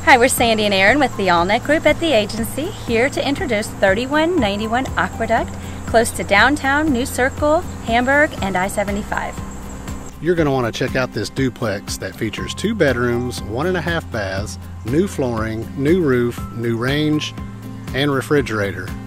Hi, we're Sandy and Aaron with the Allnutt Group at the agency, here to introduce 3191 Aqueduct, close to downtown, New Circle, Hamburg, and I-75. You're going to want to check out this duplex that features 2 bedrooms, 1.5 baths, new flooring, new roof, new range, and refrigerator.